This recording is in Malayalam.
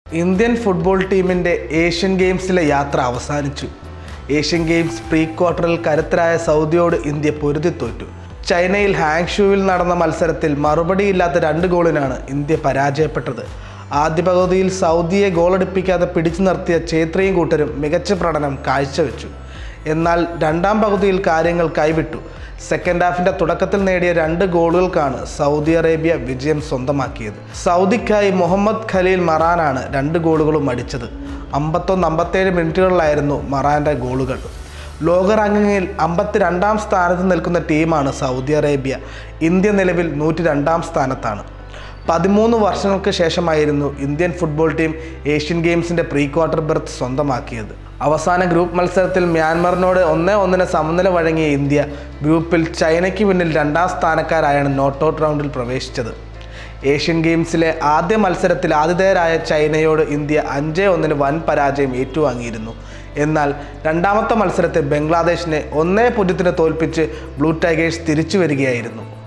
ഇന്ത്യൻ ഫുട്ബോൾ ടീമിൻ്റെ ഏഷ്യൻ ഗെയിംസിലെ യാത്ര അവസാനിച്ചു. ഏഷ്യൻ ഗെയിംസ് പ്രീ ക്വാർട്ടറിൽ കരുത്തരായ സൗദിയോട് ഇന്ത്യ പൊരുതി തോറ്റു. ചൈനയിൽ ഹാങ്ഷുവിൽ നടന്ന മത്സരത്തിൽ മറുപടിയില്ലാത്ത 2 ഗോളിനാണ് ഇന്ത്യ പരാജയപ്പെട്ടത്. ആദ്യ പകുതിയിൽ സൗദിയെ ഗോളടിപ്പിക്കാതെ പിടിച്ചു നിർത്തിയ ഛേത്രിയും കൂട്ടരും മികച്ച പ്രകടനം കാഴ്ചവെച്ചു. എന്നാൽ രണ്ടാം പകുതിയിൽ കാര്യങ്ങൾ കൈവിട്ടു. സെക്കൻഡ് ഹാഫിൻ്റെ തുടക്കത്തിൽ നേടിയ 2 ഗോളുകൾക്കാണ് സൗദി അറേബ്യ വിജയം സ്വന്തമാക്കിയത്. സൗദിക്കായി മുഹമ്മദ് ഖലീൽ മറാനാണ് 2 ഗോളുകളും അടിച്ചത്. 51-57 മിനിറ്റുകളിലായിരുന്നു മറാൻ്റെ ഗോളുകൾ. ലോക റാങ്കിങ്ങിൽ 52-ാം സ്ഥാനത്ത് നിൽക്കുന്ന ടീമാണ് സൗദി അറേബ്യ. ഇന്ത്യ നിലവിൽ 102-ാം സ്ഥാനത്താണ്. 13 വർഷങ്ങൾക്ക് ശേഷമായിരുന്നു ഇന്ത്യൻ ഫുട്ബോൾ ടീം ഏഷ്യൻ ഗെയിംസിൻ്റെ പ്രീ ക്വാർട്ടർ ബെർത്ത് സ്വന്തമാക്കിയത്. അവസാന ഗ്രൂപ്പ് മത്സരത്തിൽ മ്യാൻമറിനോട് 1-1 സമനില വഴങ്ങിയ ഇന്ത്യ ഗ്രൂപ്പിൽ ചൈനയ്ക്ക് പിന്നിൽ 2ാം സ്ഥാനക്കാരായാണ് നോട്ടൌട്ട് റൗണ്ടിൽ പ്രവേശിച്ചത്. ഏഷ്യൻ ഗെയിംസിലെ ആദ്യ മത്സരത്തിൽ ആതിഥേയരായ ചൈനയോട് ഇന്ത്യ 5-1 വൻ പരാജയം ഏറ്റുവാങ്ങിയിരുന്നു. എന്നാൽ രണ്ടാമത്തെ മത്സരത്തിൽ ബംഗ്ലാദേശിനെ 1-0 തോൽപ്പിച്ച് ബ്ലൂ ടൈഗേഴ്സ് തിരിച്ചു വരികയായിരുന്നു.